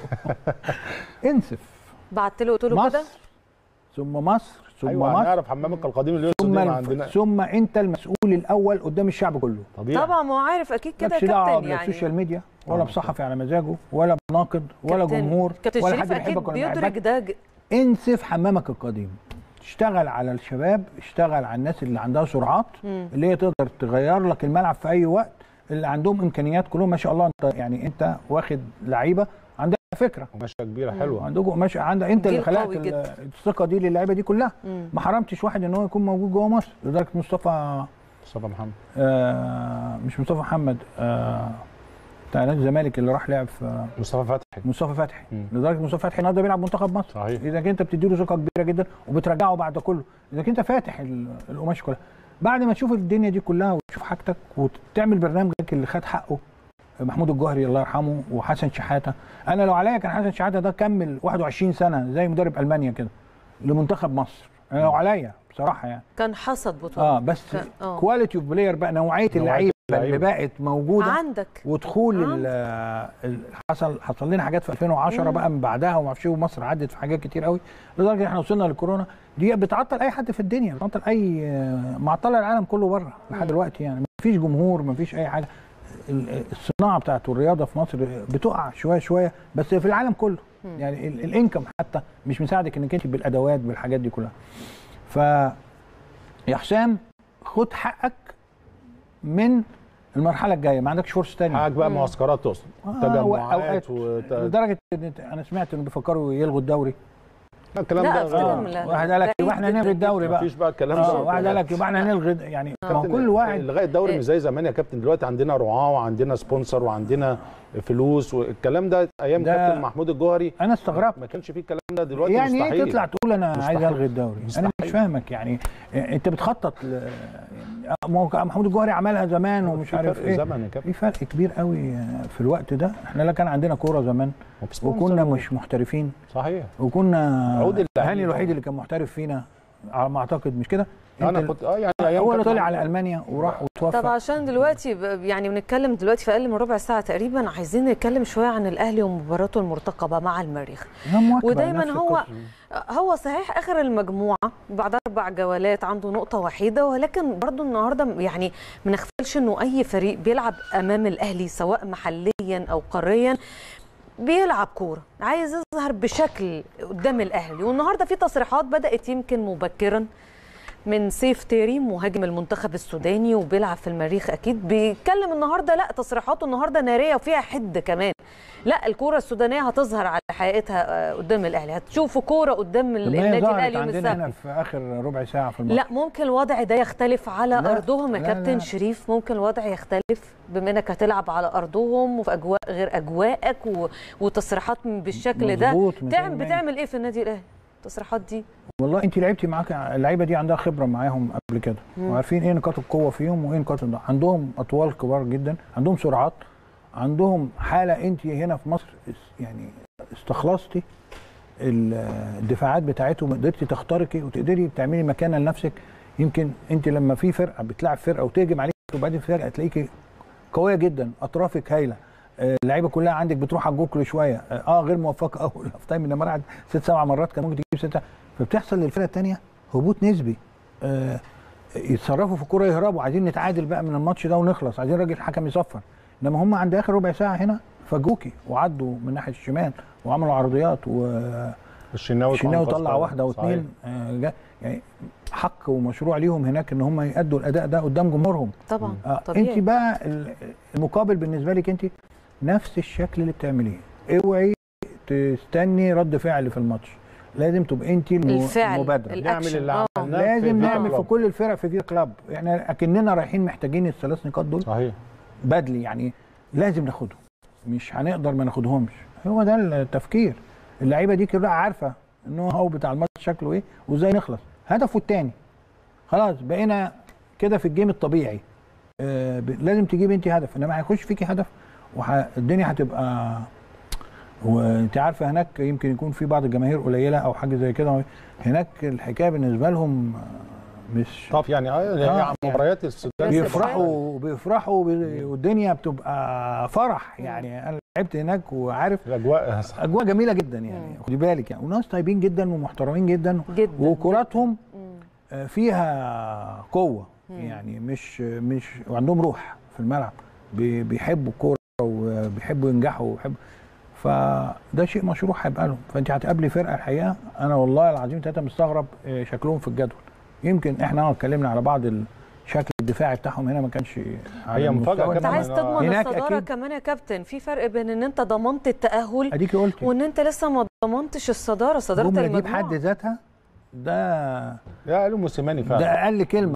انسف. بعت له قلت له كده ثم مصر ثم أيوة مصر نعرف حمامك القديم اللي ثم عندنا. ثم انت المسؤول الاول قدام الشعب كله. طبيعي. طبعا ما هو عارف اكيد كده يا كابتن. يعني لا سوشيال ميديا ولا بصحفي على مزاجه ولا بناقد ولا جمهور ولا حد بيحبك ولا بيدرك ده. انسف حمامك القديم. اشتغل على الشباب، اشتغل على الناس اللي عندها سرعات مم. اللي هي تقدر تغير لك الملعب في اي وقت، اللي عندهم امكانيات كلهم ما شاء الله. انت يعني انت واخد لعيبه عندها فكره قماشه كبيره حلوه عندكم قماشه، عندك انت اللي خلقت الثقه دي للعيبه دي كلها. مم. ما حرمتش واحد ان هو يكون موجود جوه مصر، لدرجه مصطفى مصطفى محمد آه مش مصطفى محمد آه بتاع نادي الزمالك اللي راح لعب في مصطفى فتحي مصطفى فتحي لدرجه مصطفى فتحي النهارده بيلعب منتخب مصر. صحيح. اذا انت بتديله ثقه كبيره جدا وبترجعه بعد كله، اذا انت فاتح القماشه كلها بعد ما تشوف الدنيا دي كلها وتشوف حاجتك وتعمل برنامجك اللي خد حقه محمود الجوهري الله يرحمه وحسن شحاته. انا لو عليا كان حسن شحاته ده كمل واحد وعشرين سنه زي مدرب المانيا كده لمنتخب مصر. انا لو عليا بصراحه يعني كان حصد بطوله اه بس كواليتي اوف بلاير بقى، نوعيه اللعيبه اللي بقت موجوده عندك ودخول حصل حصل لنا حاجات في ألفين وعشرة بقى من بعدها وما اعرفش، ومصر عدت في حاجات كتير قوي لدرجه ان احنا وصلنا للكورونا دي بتعطل اي حد في الدنيا، بتعطل اي معطله العالم كله بره لحد دلوقتي يعني. ما فيش جمهور، ما فيش اي حاجه. الصناعه بتاعت الرياضه في مصر بتقع شويه شويه، بس في العالم كله يعني الانكم حتى مش مساعدك انك انت بالادوات بالحاجات دي كلها. ف يا حسام خد حقك من المرحله الجايه، ما عندكش فرصه ثانيه. حقك بقى معسكرات تقصد تجمعات وت... لدرجه ان انا سمعت انه بيفكروا يلغوا الدوري. لا الكلام ده آه. واحد قال لك يبقى احنا هنلغي الدوري بقى. مفيش بقى الكلام ده. واحد قال لك يبقى احنا هنلغي يعني. ما كل واحد لغايه الدوري مش زي زمان يا كابتن. دلوقتي عندنا رعاه وعندنا سبونسر وعندنا فلوس، والكلام ده ايام كابتن محمود الجوهري انا استغربت ما كانش فيه الكلام ده. دلوقتي يعني مستحيل. ايه تطلع تقول انا عايز الغي الدوري؟ انا مش فاهمك يعني. انت بتخطط ل... محمود الجوهري عملها زمان ومش عارف ايه. زمن في فرق كبير قوي في الوقت ده. احنا لا كان عندنا كوره زمان وكنا مش محترفين. صحيح. وكنا هاني الوحيد اللي كان محترف فينا على ما اعتقد، مش كده؟ انا كنت اه يعني ايام هو اللي طلع على المانيا وراح وتوفى. طب عشان دلوقتي يعني بنتكلم دلوقتي في اقل من ربع ساعه تقريبا، عايزين نتكلم شويه عن الاهلي ومباراته المرتقبه مع المريخ. ودايما هو هو صحيح اخر المجموعه بعد اربع جولات عنده نقطه وحيده، ولكن برضو النهارده يعني ما نغفلش انه اي فريق بيلعب امام الاهلي سواء محليا او قاريا بيلعب كوره، عايز يظهر بشكل قدام الاهلي. والنهارده في تصريحات بدات يمكن مبكرا من سيف تيري مهاجم المنتخب السوداني وبيلعب في المريخ، اكيد بيتكلم النهارده. لا تصريحاته النهارده ناريه وفيها حد كمان. لا الكوره السودانيه هتظهر على حقيقتها قدام الاهلي، هتشوفوا كوره قدام النادي الاهلي يوم السبت. هنا في اخر ربع ساعه في الماتش. لا ممكن الوضع ده يختلف على ارضهم يا كابتن لا. شريف ممكن الوضع يختلف بما انك هتلعب على ارضهم وفي اجواء غير اجواءك و... وتصريحات بالشكل ده. تعمل بتعمل ايه في النادي الاهلي التصريحات دي؟ والله انت لعبتي معاك اللعيبه دي عندها خبره معاهم قبل كده وعارفين ايه نقاط القوه فيهم وايه نقاط الضعف. عندهم اطوال كبار جدا، عندهم سرعات، عندهم حاله. انت هنا في مصر يعني استخلصتي الدفاعات بتاعتهم، قدرتي تخترقي وتقدري تعملي مكانه لنفسك. يمكن انت لما في فرقه بتلعب فرقه وتهجم عليك وبعدين فرقه تلاقيكي قويه جدا، اطرافك هايله، اللعيبه كلها عندك بتروح على الجوكل شويه اه غير موفقه اول هاف تايم انما قعد ست سبع مرات كان ممكن تجيب سته، فبتحصل للفرقه الثانيه هبوط نسبي. آه يتصرفوا في الكوره يهربوا، عايزين نتعادل بقى من الماتش ده ونخلص، عايزين راجل الحكم يصفر. انما هم عند اخر ربع ساعه هنا فجوكي وعدوا من ناحيه الشمال وعملوا عرضيات و الشناوي طلع واحده واثنين آه يعني حق ومشروع ليهم هناك ان هم يأدوا الاداء ده قدام جمهورهم. طبعا آه انت بقى المقابل بالنسبه لك انت نفس الشكل اللي بتعمليه، اوعي تستني رد فعل في الماتش، لازم تبقى انت المبادره. نعمل اللي عملناه، لازم نعمل في كل الفرق في في كلاب. احنا اكننا رايحين محتاجين الثلاث نقاط دول صحيح بدلي يعني لازم ناخدهم، مش هنقدر ما ناخدهمش. هو ده التفكير. اللعيبه دي كلها عارفه ان هو بتاع الماتش شكله ايه وازاي نخلص. هدفه الثاني خلاص بقينا كده في الجيم الطبيعي. آه لازم تجيب انت هدف، انما هيخش فيكي هدف والدنيا هتبقى. وانت عارفه هناك يمكن يكون في بعض الجماهير قليله او حاجه زي كده، هناك الحكايه بالنسبه لهم مش طب يعني اه مباريات السودان بيفرحوا بيفرحوا والدنيا بتبقى فرح. يعني انا لعبت هناك وعارف الاجواء اجواء جميله جدا يعني. خدي بالك يعني وناس طيبين جدا ومحترمين جدا, جداً وكراتهم فيها قوه يعني مش مش وعندهم روح في الملعب، بيحبوا الكوره وبيحبوا ينجحوا وبيحبوا. فده شيء مشروع هيبقى لهم. فانت هتقابلي فرقه الحقيقه انا والله العظيم ثلاثه مستغرب شكلهم في الجدول. يمكن احنا اتكلمنا على بعض شكل الدفاعي بتاعهم هنا ما كانش هي مفاجاه. انت عايز تضمن الصداره كمان يا كابتن، في فرق بين ان انت ضمنت التاهل اديكي قلتي وان انت لسه ما ضمنتش الصداره. صداره المجموعه دي بحد ذاتها ده ده قالوا موسيماني فعلا، ده اقل كلمه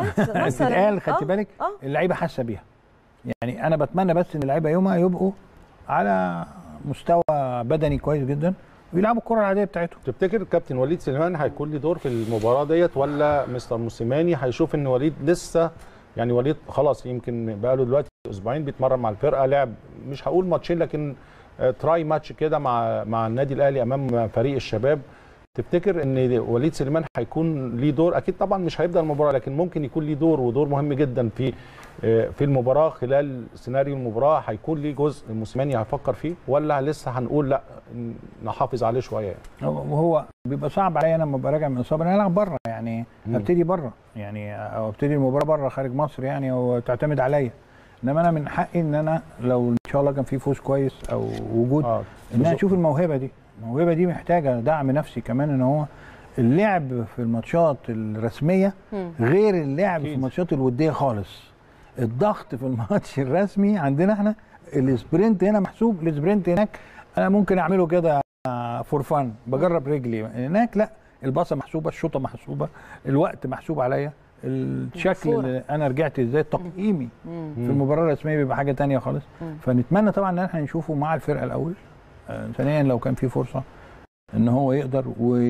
مثلا خدتي بالك اللعيبه حاسه بيها. يعني انا بتمنى بس ان اللعيبه يومها يبقوا على مستوى بدني كويس جدا ويلعبوا الكره العاديه بتاعتهم. تفتكر كابتن وليد سليمان هيكون له دور في المباراه ديت، ولا مستر موسيماني هيشوف ان وليد لسه يعني وليد خلاص يمكن بقى له دلوقتي اسبوعين بيتمرن مع الفرقه، لعب مش هقول ماتشين لكن تراي ماتش كده مع مع النادي الاهلي امام فريق الشباب. تفتكر ان وليد سليمان هيكون ليه دور؟ اكيد طبعا مش هيبدا المباراه لكن ممكن يكون ليه دور ودور مهم جدا في في المباراه. خلال سيناريو المباراه هيكون ليه جزء موسيماني هيفكر فيه، ولا لسه هنقول لا نحافظ عليه شويه؟ وهو بيبقى صعب عليا انا لما ابقى راجع من اصابه انا العب بره، يعني ابتدي بره يعني او ابتدي المباراه بره خارج مصر يعني وتعتمد عليا. انما انا من حقي ان انا لو ان شاء الله كان في فوز كويس او وجود آه. ان انا اشوف الموهبه دي. الموهبه دي محتاجه دعم نفسي كمان، ان هو اللعب في الماتشات الرسميه غير اللعب في الماتشات الوديه خالص. الضغط في الماتش الرسمي عندنا احنا السبرنت هنا محسوب، السبرنت هناك انا ممكن اعمله كده فور فان بجرب رجلي، هناك لا، الباصه محسوبه، الشوطه محسوبه، الوقت محسوب عليا، الشكل اللي انا رجعت ازاي، تقييمي في المباراه الرسميه بيبقى حاجه ثانيه خالص. فنتمنى طبعا ان احنا نشوفه مع الفرقه الاول. ثانيا لو كان في فرصه ان هو يقدر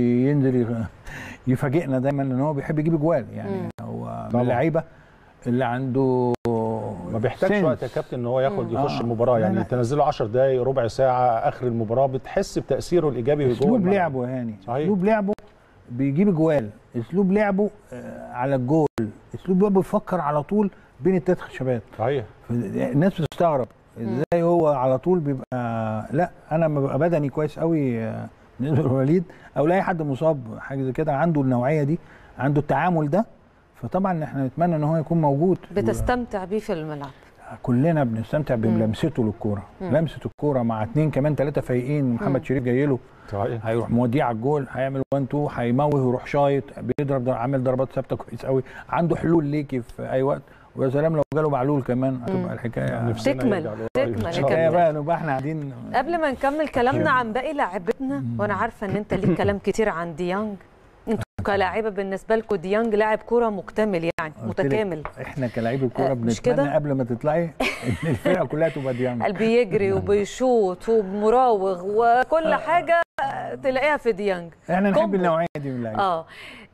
وينزل يفاجئنا دايما، لان هو بيحب يجيب اجوال يعني. مم. هو من اللعيبه اللي عنده ما بيحتاجش وقت يا كابتن ان هو ياخد يخش آه. المباراه، يعني تنزله عشر دقائق ربع ساعه اخر المباراه بتحس بتاثيره الايجابي جوه. اسلوب لعبه يعني اسلوب لعبه بيجيب اجوال، اسلوب لعبه على الجول، اسلوب لعبه بيفكر على طول بين الثلاث خشبات. صحيح. الناس بتستغرب ازاي هو على طول بيبقى. لا انا لما ببقى بدني كويس قوي بالنسبه لوليد او لاي حد مصاب حاجه زي كده، عنده النوعيه دي، عنده التعامل ده، فطبعا احنا نتمنى ان هو يكون موجود. بتستمتع بيه في الملعب. كلنا بنستمتع بلمسته للكوره، لمسه الكوره مع اثنين كمان ثلاثه فايقين، محمد شريف جاي له صحيح هيروح موديه على الجول، هيعمل واحد اتنين، هيموه ويروح شايط، بيضرب عامل ضربات ثابته كويس قوي، عنده حلول ليكي في اي وقت. ويا سلام لو جاله معلول كمان هتبقى الحكايه تكمل تكمل يا كابتن بقى، نبقى احنا قاعدين. قبل ما نكمل كلامنا عن باقي لاعبتنا، وانا عارفه ان انت ليك كلام كتير عن ديانج، انتوا كلاعيبه بالنسبه لكم ديانج لاعب كوره مكتمل يعني متكامل. احنا كلاعيبه كوره بنتمنى قبل ما تطلعي ان الفرقه كلها تبقى ديانج. بيجري وبيشوط ومراوغ وكل حاجه تلاقيها في ديانج. احنا نحب النوعيه دي من اللعيبه. اه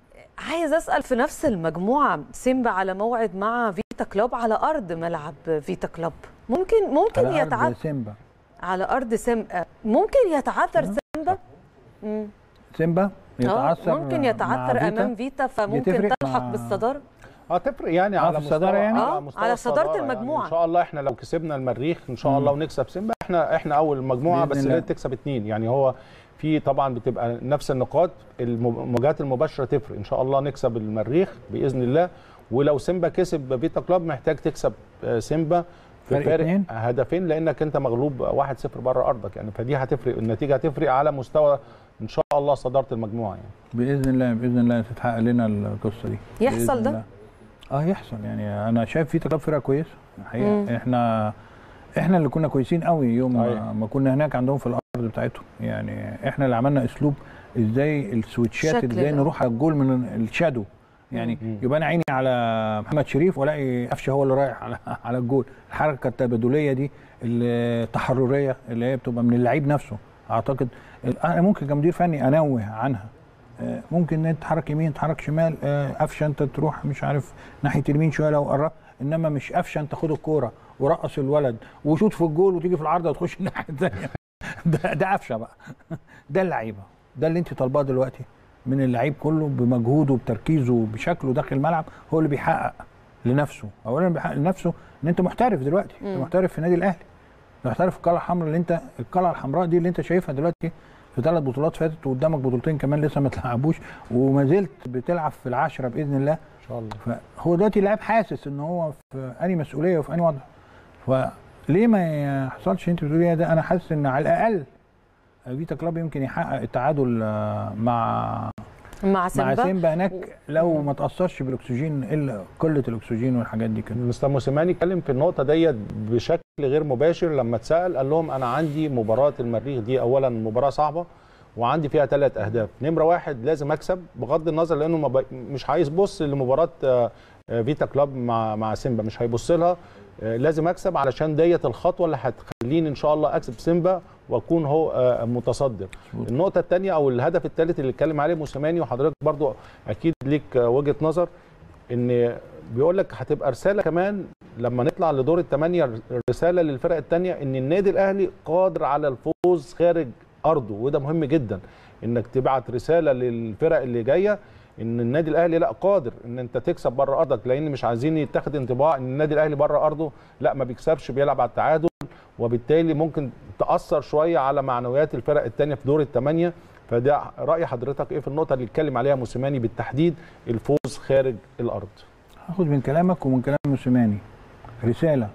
عايز اسال في نفس المجموعه، سيمبا على موعد مع فيتا كلوب على ارض ملعب فيتا كلوب، ممكن ممكن يتعثر سيمبا على ارض سيمبا، ممكن يتعثر سيمبا. امم سيمبا يتعثر، ممكن يتعثر امام فيتا فممكن تلحق مع... بالصداره. اه تفرق يعني على الصداره يعني آه على, على صداره المجموعه. يعني ان شاء الله احنا لو كسبنا المريخ ان شاء الله ونكسب سيمبا، احنا احنا اول مجموعه، بس لازم تكسب اثنين. يعني هو في طبعا بتبقى نفس النقاط، المواجهات المباشره تفرق. ان شاء الله نكسب المريخ باذن الله، ولو سيمبا كسب فيتا كلوب محتاج تكسب سيمبا في فارق هدفين، لانك انت مغلوب واحد صفر بره ارضك يعني، فدي هتفرق، النتيجه هتفرق على مستوى ان شاء الله صداره المجموعه يعني. باذن الله باذن الله تتحقق لنا القصه دي. يحصل ده؟ اه يحصل يعني. انا شايف فيتا كلوب فرقه كويسه الحقيقه. احنا احنا اللي كنا كويسين قوي يوم أيه. ما كنا هناك عندهم في الارض بتاعتهم يعني. احنا اللي عملنا اسلوب ازاي السويتشات، ازاي نروح على الجول من الشادو يعني. مم. يبقى انا عيني على محمد شريف والاقي قفشه هو اللي رايح على على الجول. الحركه التبادليه دي التحرريه اللي هي بتبقى من اللعيب نفسه، اعتقد انا ممكن كمدير فني انوه عنها. ممكن انت تتحرك يمين تتحرك شمال، قفشه انت تروح مش عارف ناحيه اليمين شويه لو قربت، انما مش قفشه انت خد الكوره ورقص الولد وشوط في الجول وتيجي في العارضه وتخش الناحيه الثانيه. ده ده قفشه بقى. ده اللعيبه، ده اللي انت طالباه دلوقتي من اللعيب كله، بمجهوده بتركيزه بشكله داخل الملعب، هو اللي بيحقق لنفسه. اولا بيحقق لنفسه ان انت محترف دلوقتي، انت محترف في النادي الاهلي، محترف في القلعه الحمراء اللي انت القلعه الحمراء دي اللي انت شايفها دلوقتي في ثلاث بطولات فاتت، وقدامك بطولتين كمان لسه ما تلعبوش، وما زلت بتلعب في العاشره باذن الله ان شاء الله. فهو دلوقتي لاعب حاسس ان هو في انهي مسؤوليه وفي انهي وضع. فليه ما يحصلش انت بتقولي ده؟ انا حاسس ان على الاقل فيتا كلوب يمكن يحقق التعادل مع مع سيمبا مع سيمبا هناك و... لو ما تاثرش بالاكسجين الا قله الاكسجين والحاجات دي كده. مستر موسيماني اتكلم في النقطه ديت بشكل غير مباشر لما اتسال، قال لهم انا عندي مباراه المريخ دي اولا مباراه صعبه وعندي فيها ثلاث اهداف، نمره واحد لازم اكسب بغض النظر لانه مب... مش هيبص لمباراه فيتا كلوب مع مع سيمبا، مش هيبص لها، لازم اكسب علشان ديت الخطوه اللي هتخليني ان شاء الله اكسب سيمبا واكون هو متصدر. النقطه الثانيه او الهدف الثالث اللي اتكلم عليه موسيماني وحضرتك برضو اكيد ليك وجهه نظر، ان بيقول لك هتبقى رساله كمان لما نطلع لدور الثمانيه، رساله للفرق الثانيه ان النادي الاهلي قادر على الفوز خارج ارضه، وده مهم جدا انك تبعت رساله للفرق اللي جايه ان النادي الاهلي لا قادر ان انت تكسب بره ارضك، لان مش عايزين يتاخد انطباع ان النادي الاهلي بره ارضه لا ما بيكسبش بيلعب على التعادل، وبالتالي ممكن تاثر شويه على معنويات الفرق الثانيه في دور الثمانيه. فده راي حضرتك ايه في النقطه اللي اتكلم عليها موسيماني بالتحديد الفوز خارج الارض؟ هاخد من كلامك ومن كلام موسيماني رساله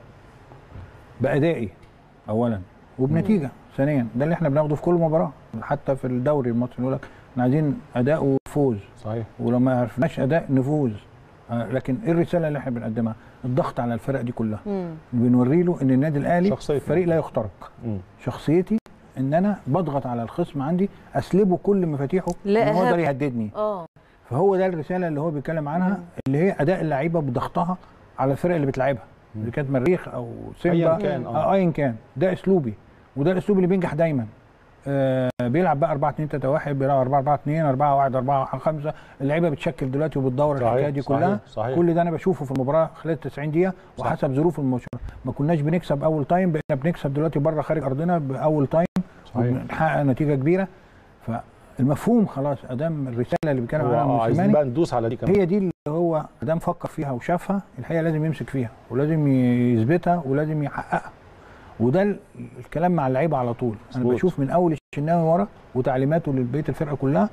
بادائي اولا وبنتيجه ثانيا، ده اللي احنا بناخده في كل مباراه حتى في الدوري المصري يقول لك احنا عايزين اداء وفوز. صحيح. ولو ما عرفناش اداء نفوز. لكن ايه الرساله اللي احنا بنقدمها؟ الضغط على الفرق دي كلها. مم. بنوري له ان النادي الاهلي فريق لا يخترق. مم. شخصيتي ان انا بضغط على الخصم عندي اسلبه كل مفاتيحه ان هو يقدر يهددني. اه فهو ده الرساله اللي هو بيتكلم عنها. مم. اللي هي اداء اللعيبه بضغطها على الفرق اللي بتلعبها، اللي كانت مريخ او سيمبا ايا كان اه ايا كان، ده اسلوبي وده الاسلوب اللي بينجح دايما. آه بيلعب بقى أربعة اتنين تلاتة واحد، بيلعب أربعة أربعة اتنين، أربعة واحد أربعة خمسة، اللعيبه بتشكل دلوقتي وبتدور الحكايه دي كلها. صحيح. صحيح. كل ده انا بشوفه في المباراه خلال تسعين دقيقه وحسب ظروف المباراه. ما كناش بنكسب اول تايم، بقينا بنكسب دلوقتي بره خارج ارضنا باول تايم وبنحقق نتيجه كبيره. فالمفهوم خلاص ادام الرساله اللي بيتكلم عنها موسيماني عايزين بقى ندوس على دي كمان، هي دي اللي هو ادام فكر فيها وشافها الحقيقه لازم يمسك فيها ولازم يثبتها ولازم يحققها. وده الكلام مع اللعيبه على طول. انا سبوت. بشوف من اول الشناوي ورا وتعليماته للبيت الفرقه كلها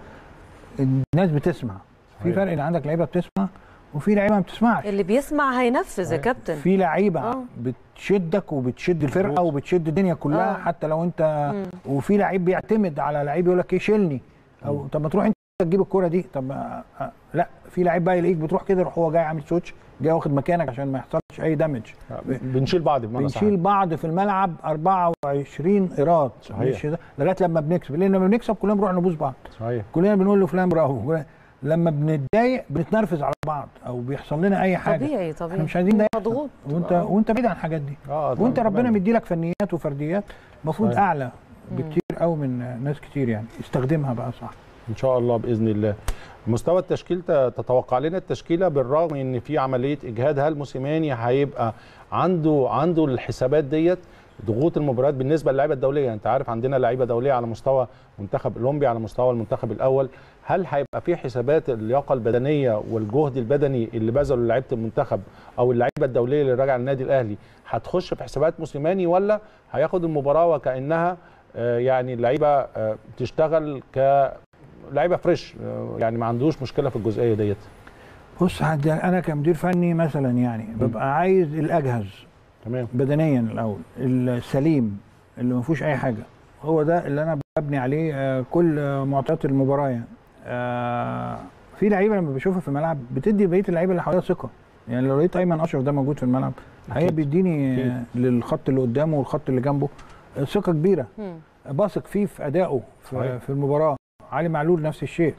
الناس بتسمع. في فرق ان عندك لعيبه بتسمع وفي لعيبه ما بتسمعش. اللي بيسمع هينفذ يا كابتن. في لعيبه آه. بتشدك وبتشد الفرقه وبتشد الدنيا كلها. آه. حتى لو انت مم. وفي لعيب بيعتمد على لعيب يقول لك ايه شيلني او طب ما تروح انت تجيب الكوره دي. طب آه. لا في لعيب بقى يلاقيك بتروح كده يروح هو جاي عامل سويتش جاي واخد مكانك عشان ما يحصلش اي دامج. بنشيل بعض بنشيل بعض في الملعب أربعة وعشرين ايراد لغايه لما بنكسب، لان لما بنكسب كلنا بنروح نبوس بعض. صحيح. كلنا بنقول له فلان برافو. لما بنتضايق بنتنرفز على بعض او بيحصل لنا اي حاجه طبيعي طبيعي احنا مش عايزين ده مضغوط وانت آه. وانت بعيد عن الحاجات دي. آه وانت ربنا مدي لك فنيات وفرديات المفروض اعلى بكتير قوي من ناس كتير، يعني استخدمها بقى صح ان شاء الله باذن الله. مستوى التشكيل تتوقع لنا التشكيله بالرغم ان في عمليه اجهاد، هل موسيماني هيبقى عنده عنده الحسابات ديت ضغوط المباريات بالنسبه للعيبه الدوليه؟ انت عارف عندنا لعيبه دوليه على مستوى منتخب اولمبي، على مستوى المنتخب الاول، هل هيبقى في حسابات اللياقه البدنيه والجهد البدني اللي بذله لعيبه المنتخب او اللعيبه الدوليه اللي راجعه للنادي الاهلي هتخش في حسابات موسيماني، ولا هياخد المباراه وكانها يعني اللعيبه تشتغل ك لعيبه فريش يعني ما عندوش مشكله في الجزئيه ديت؟ بص انا كمدير فني مثلا يعني ببقى عايز الاجهز تمام بدنيا الاول، السليم اللي ما فيهوش اي حاجه، هو ده اللي انا ببني عليه كل معطيات المباراه. يعني في لعيبه لما بشوفها في الملعب بتدي بقيه اللعيبه اللي حواليها ثقه. يعني لو لقيت ايمن اشرف ده موجود في الملعب هي بيديني للخط اللي قدامه والخط اللي جنبه ثقه كبيره، بثق فيه في ادائه في, في المباراه. علي معلول نفس الشيء.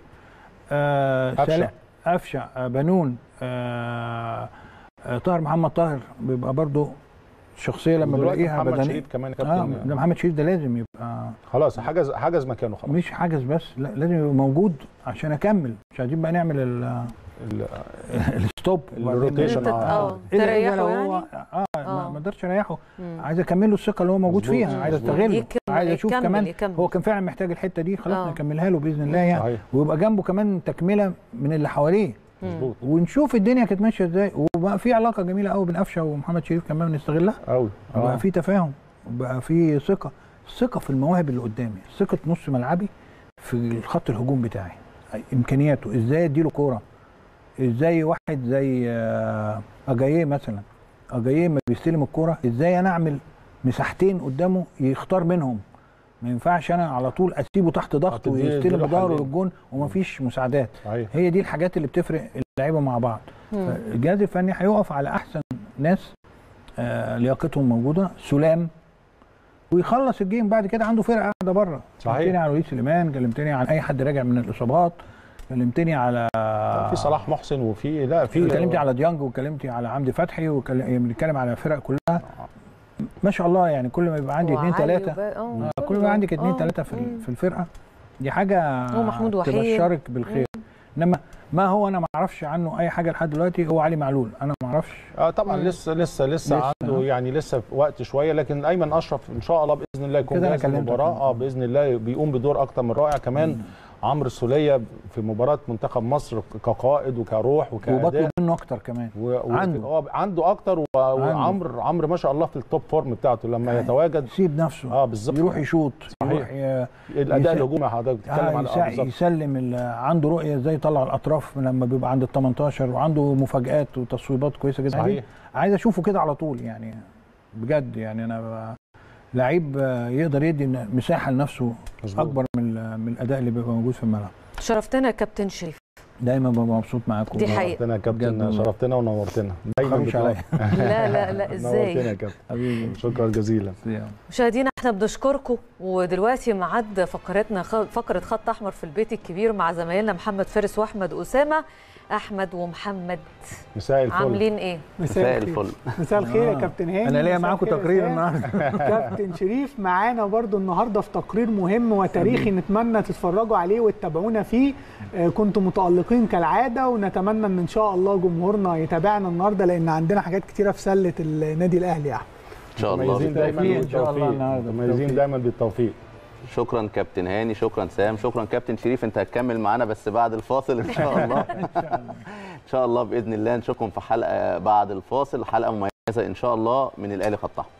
أفشع أفشع بنون آه طاهر محمد طاهر بيبقى برضو شخصيه لما بلاقيها بدنيه. محمد شريف كمان كابتن. اه ده محمد شريف ده لازم يبقى خلاص حجز حجز مكانه خلاص، مش حجز بس لا لازم يبقى موجود عشان اكمل. مش عايزين بقى نعمل ال الستوب الروتيشن اه تريحه يعني اه ما اقدرش اريحه، عايز اكمل له الثقه اللي هو موجود فيها، عايز استغله، عايز اشوف يكمل كمان يكمل. هو كان فعلا محتاج الحته دي خلاص نكملها له باذن الله يعني صحيح. ويبقى جنبه كمان تكمله من اللي حواليه مظبوط، ونشوف الدنيا كانت ماشيه ازاي. وبقى في علاقه جميله قوي بين قفشه ومحمد شريف كمان بنستغلها قوي، بقى في تفاهم وبقى في ثقه ثقه في المواهب اللي قدامي، ثقه نص ملعبي في الخط الهجوم بتاعي، امكانياته ازاي اديله كوره، ازاي واحد زي اجاييه مثلا اجاييه ما بيستلم الكوره ازاي انا اعمل مساحتين قدامه يختار منهم ما ينفعش انا على طول اسيبه تحت ضغط ويستلم بظهره للجون ومفيش مساعدات. صحيح. هي دي الحاجات اللي بتفرق اللعيبه مع بعض. الجهاز الفني هيقف على احسن ناس آه لياقتهم موجوده، سلام، ويخلص الجيم. بعد كده عنده فرقه قاعده بره. كلمتني عن وليد سليمان، كلمتني عن اي حد راجع من الاصابات، كلمتني على في صلاح محسن وفي لا في كلمتي على ديانج وكلمتي على حمدي فتحي وبنتكلم على فرق كلها ما شاء الله. يعني كل ما يبقى عندي اثنين ثلاثه آه كل ما يبقى عندك اثنين ثلاثه في في الفرقه دي حاجه تبشرك بالخير. انما ما هو انا ما اعرفش عنه اي حاجه لحد دلوقتي هو علي معلول. انا ما اعرفش اه طبعا مم. لسه لسه لسه عنده آه. يعني لسه وقت شويه، لكن ايمن اشرف ان شاء الله باذن الله يكون جاهز للمباراه. اه باذن الله بيقوم بدور اكتر من رائع. كمان مم. عمرو السوليه في مباراه منتخب مصر كقائد وكروح وكاداء، وبطلب منه اكتر كمان. و... عنده اه عنده اكتر. وعمرو عمرو ما شاء الله في التوب فورم بتاعته لما يعني يتواجد يسيب نفسه اه بالظبط، يروح يشوط، يروح ي... الاداء الهجومي حضرتك بتتكلم آه على يسا... آه يسلم ال... عنده رؤيه ازاي يطلع الاطراف لما بيبقى عند ال تمنتاشر، وعنده مفاجآت وتصويبات كويسه جدا. صحيح. عايز اشوفه كده على طول يعني بجد. يعني انا لعيب يقدر يدي مساحه لنفسه مزبوط. اكبر من من الاداء اللي بيبقى موجود في الملعب. شرفتنا يا كابتن شريف، دايما ببقى مبسوط معاكم. دي حقيقه. شرفتنا يا كابتن، شرفتنا ونورتنا دايما. لا لا لا ازاي. نورتنا يا كابتن حبيبي، شكرا جزيلا. مشاهدينا احنا بنشكركم، ودلوقتي ميعاد فقرتنا فقره خط احمر في البيت الكبير مع زمايلنا محمد فارس واحمد اسامه. احمد ومحمد مساء الفل، عاملين ايه؟ مساء الفل. مساء الخير يا كابتن هاني. انا ليا معاكم تقرير النهارده. كابتن شريف معانا برضو النهارده في تقرير مهم وتاريخي نتمنى تتفرجوا عليه وتتابعونا فيه. كنتم متألقين كالعاده، ونتمنى ان ان شاء الله جمهورنا يتابعنا النهارده لان عندنا حاجات كتيره في سله النادي الاهلي يا احمد. ان شاء الله بالتوفيق. ان شاء الله النهارده مميزين دايما بالتوفيق. شكرا كابتن هاني، شكرا سام، شكرا كابتن شريف. انت هتكمل معانا بس بعد الفاصل ان شاء الله. ان شاء الله باذن الله نشوفكم في حلقه بعد الفاصل، حلقه مميزه ان شاء الله من الاهلي خط احمر.